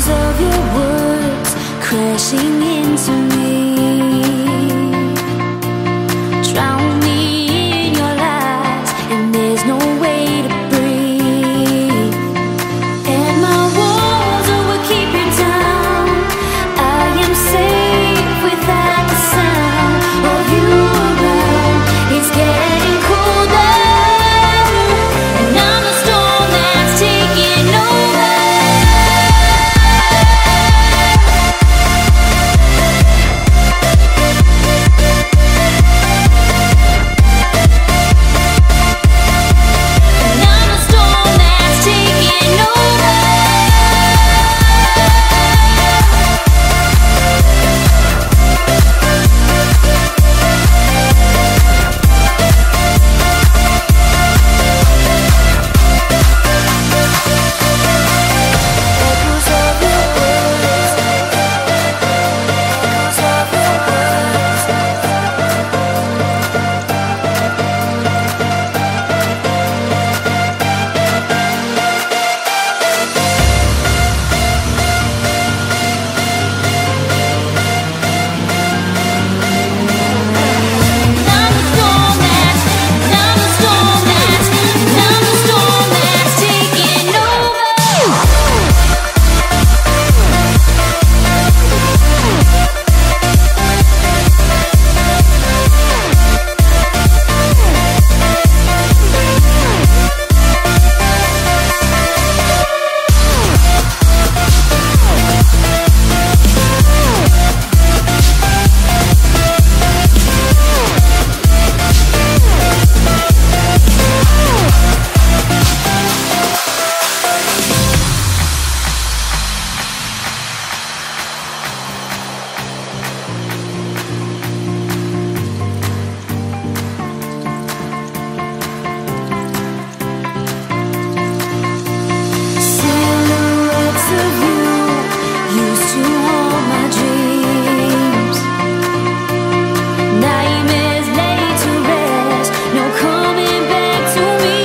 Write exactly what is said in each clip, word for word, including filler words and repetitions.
echoes of your words crashing into me. Drown me in your lies, and there's no way to breathe. And my walls oh, will keep you down. I am safe without the sound of you around. It's getting colder, and I'm the storm that's taking over. And I'm the storm that's taking over. Echoes of your words, echoes of your words. I'm the storm that's, I'm the storm that's, I'm the storm that's taking over. Silhouettes of you used to haunt my dreams. Nightmares laid to rest, no coming back to me.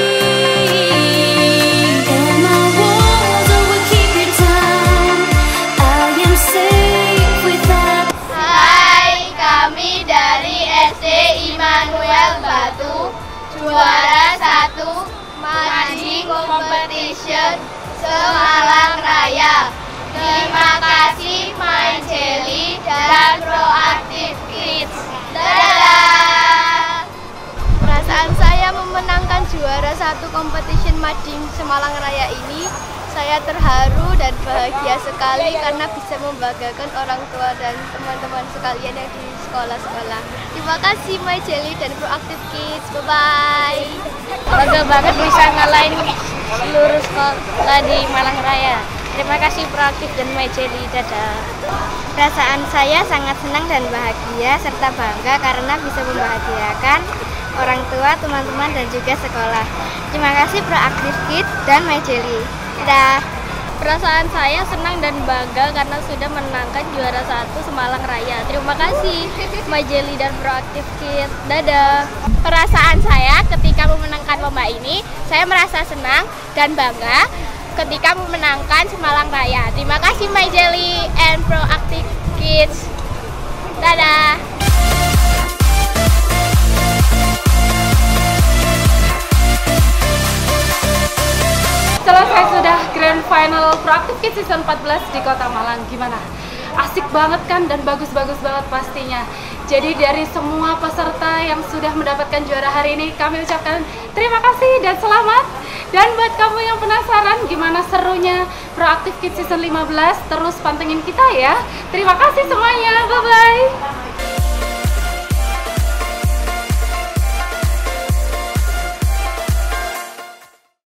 And my walls oh, will keep you down. I am safe without. Hai, kami dari S D Immanuel Batu, juara satu Mading Competition Semalang Raya. Terima kasih My Jelly dan Proactive Kids. Dadah! Perasaan saya memenangkan juara satu competition Mading Semalang Raya ini, saya terharu dan bahagia sekali karena bisa membanggakan orang tua dan teman-teman sekalian yang di sekolah-sekolah. Terima kasih My Jelly dan Proactive Kids. Bye-bye. Bangga banget bisa ngalahin seluruh sekolah di Malang Raya. Terima kasih Proaktif dan My Jelly. Dadah. Perasaan saya sangat senang dan bahagia serta bangga karena bisa membahagiakan orang tua, teman-teman dan juga sekolah. Terima kasih Proaktif Kids dan My Jelly. Dadah. Perasaan saya senang dan bangga karena sudah menangkan juara satu Semalang Raya. Terima kasih My Jelly dan Proactive Kids. Dadah. Perasaan saya ketika memenangkan lomba ini, saya merasa senang dan bangga ketika memenangkan Semalang Raya. Terima kasih My Jelly and Proactive Kids. Dadah. Selesai sudah Grand Final Proactive Kids Season empat belas di Kota Malang. Gimana? Asik banget kan dan bagus-bagus banget pastinya. Jadi dari semua peserta yang sudah mendapatkan juara hari ini, kami ucapkan terima kasih dan selamat. Dan buat kamu yang penasaran gimana serunya Proactive Kids Season lima belas, terus pantengin kita ya. Terima kasih semuanya, bye-bye.